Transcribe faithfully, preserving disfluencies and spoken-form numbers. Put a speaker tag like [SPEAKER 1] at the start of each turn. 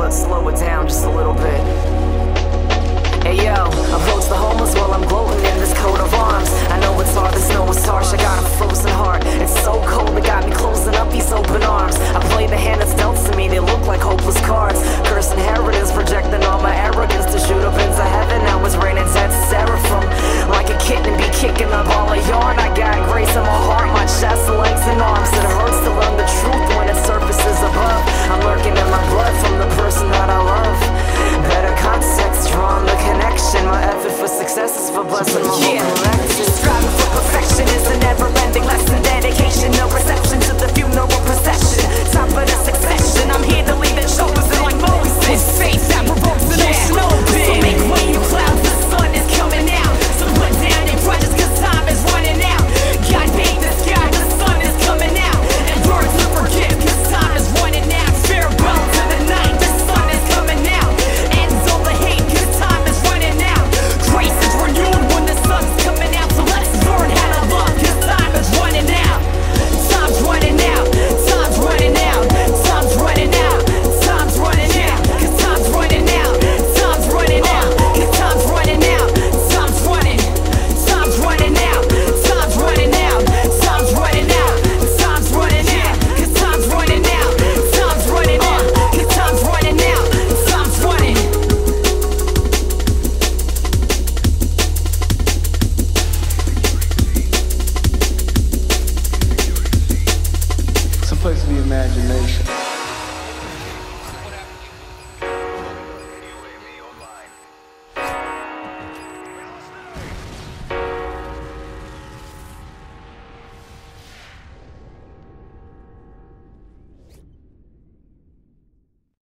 [SPEAKER 1] let's slow it down just a little bit. Hey yo, approach the homeless while I'm gloating in this coat of arms. I know it's hard, the snow is harsh, I got a frozen heart. It's so cold, it got me closing up these open arms. I play the hand that's dealt to me, they look like hopeless cards. Curse inheritance, projecting all my arrogance to shoot up into heaven. Now it's raining dead seraphim. Like a kitten be kicking up all a yarn. I got grace in my heart, my chest, legs and arms. It hurts to learn the truth when it surfaces above. I'm lurking in my blood from the person that I love. Better context, drawing the connection. My effort for success is for blessing my
[SPEAKER 2] yeah.
[SPEAKER 1] whole collection.
[SPEAKER 2] Striving for perfection is a never-ending lesson. Dedication, no reception to the funeral procession. Top of the succession, I'm here to lead the chosen like Moses. With faith that provokes an ocean open. So make way, you clouds, the sun is coming out. So put down your grudges, cause time is running out. God made the sky, the sun is coming out. And words to forgive, cause time is running out. Farewell to the night, the sun is coming out. Ends all the hate, cause time is running out. Grace is renewed when the sun's coming out. So let's learn how to love, cause time is running out. Time's running out, time's running out. Time's running out, time's running out. Cause time's running out, time's running out. Cause time's running out, time's running. Time's running out, time's running out. Time's running out, time's running out. Cause time's running out, time's running out. Cause time's running out, time's running.
[SPEAKER 3] It's a place of the imagination.